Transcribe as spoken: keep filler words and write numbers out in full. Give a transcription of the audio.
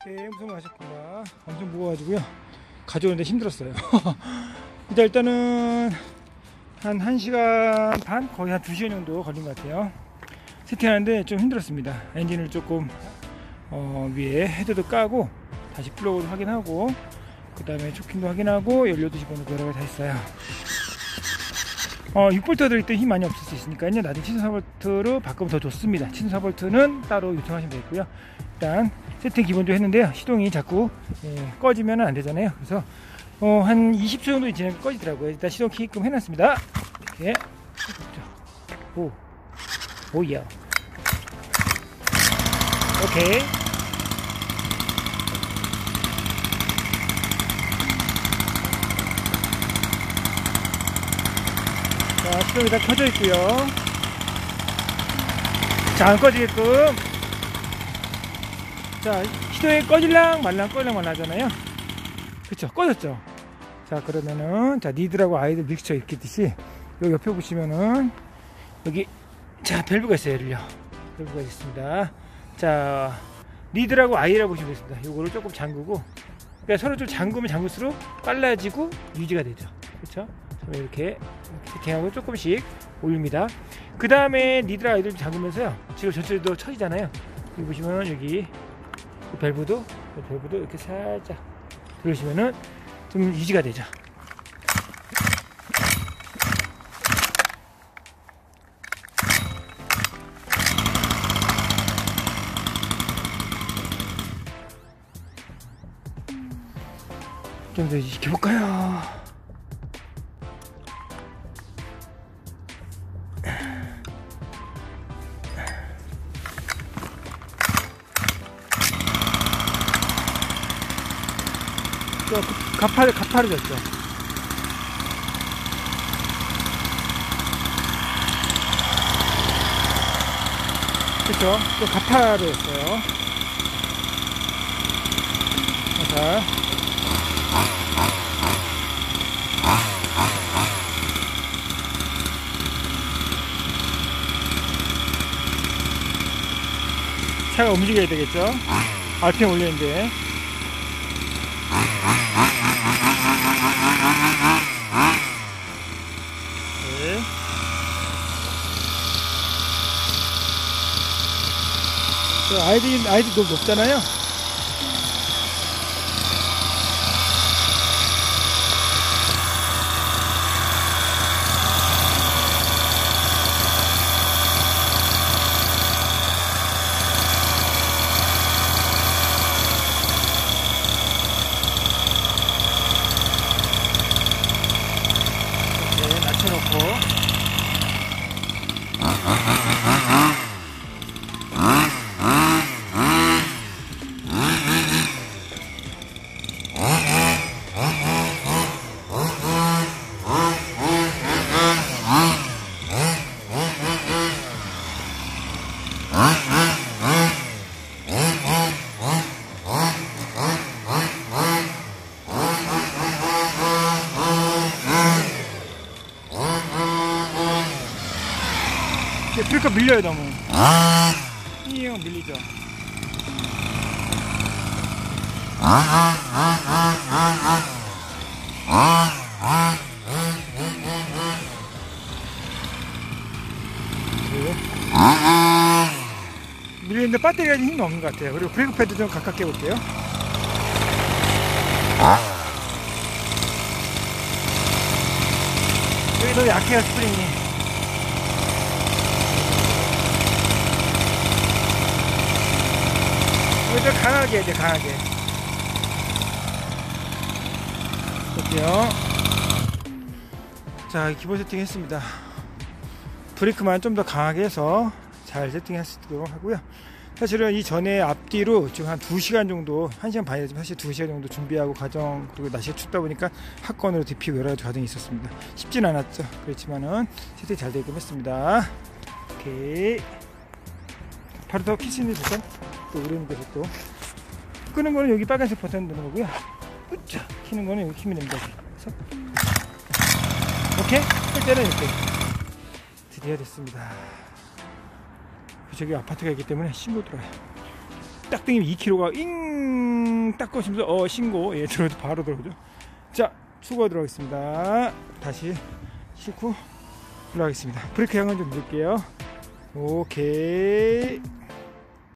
네, 무슨 말 하셨구나. 엄청 무거워가지고요. 가져오는데 힘들었어요. 일단 일단은 한 1시간 반? 거의 한 두 시간 정도 걸린 것 같아요. 세팅하는데 좀 힘들었습니다. 엔진을 조금 어, 위에 헤드도 까고 다시 플러그도 확인하고 그 다음에 초킹도 확인하고 연료도 집어넣고 여러 가지 다 했어요. 어, 육 볼트 들을 때 힘 많이 없을 수 있으니까요. 나중에 칠십사 볼트로 바꾸면 더 좋습니다. 칠십사 볼트는 따로 요청하시면 되겠고요. 일단 세팅 기본적으로 했는데요. 시동이 자꾸 예, 꺼지면 안 되잖아요. 그래서 어, 한 이십 초 정도 지나면 꺼지더라고요. 일단 시동 키게끔 해놨습니다. 이렇게 오, 오야. 오케이. 자, 시동이 다 켜져 있고요. 자, 안 꺼지게끔. 자, 시동이 꺼질랑 말랑 꺼질랑 말랑 하잖아요. 그쵸? 꺼졌죠? 자, 그러면은, 자, 니들하고 아이들 믹스처 있겠듯이, 여기 옆에 보시면은, 여기, 자, 밸브가 있어요, 얘를요. 밸브가 있습니다. 자, 니들하고 아이라고 보시면 되겠습니다. 요거를 조금 잠그고, 그러니까 서로 좀 잠그면 잠글수록 빨라지고 유지가 되죠. 그쵸? 이렇게 세팅하고 조금씩 올립니다. 그 다음에 니들 아이들 잠그면서요. 지금 전체도 쳐지잖아요. 여기 보시면 여기 밸브도 밸브도 이렇게 살짝 들으시면은 좀 유지가 되죠. 좀 더 시켜볼까요? 좀 가파르, 가파르졌죠. 그쵸? 좀 가파르였어요. 자. 차가 움직여야 되겠죠? 알피엠 올리는데. 네. 아이디, 아이디 너무 높잖아요? 낮춰놓고 브레이크 밀려요. 너무 이 형 밀리죠. 밀리는데 배터리가 힘이 없는 것 같아요. 그리고 브레이크 패드 좀 가깝게 해볼게요. 여기 더 약해요. 스프링이. 이거 강하게 해야 돼. 강하게 볼게요. 자, 기본 세팅 했습니다. 브레이크만 좀 더 강하게 해서 잘 세팅할 수 있도록 하고요. 사실은 이 전에 앞뒤로 지금 한 두 시간 정도, 한 시간 반이지만 사실 두 시간 정도 준비하고 과정, 그리고 날씨가 춥다 보니까 핫건으로 데피고 여러 가지 과정이 있었습니다. 쉽진 않았죠. 그렇지만은 세팅이 잘 되게끔 했습니다. 오케이. 바로 더 키스는 좋죠. 또 오래는 대로 또 끄는 거는 여기 빨간색 버튼 누르는 거고요. 으쌰! 키는 거는 여기 키면 됩니다. 그래서 오케이. 할 때는 이렇게 드디어 됐습니다. 저기 아파트가 있기 때문에 신고 들어요. 딱 당기면 이 킬로미터가 잉딱 꺼시면서 어 신고. 예, 들어도 바로 들어오죠. 자, 추가 들어가겠습니다. 다시 싣고 올라가겠습니다. 브레이크 양은 좀 넣을게요. 오케이.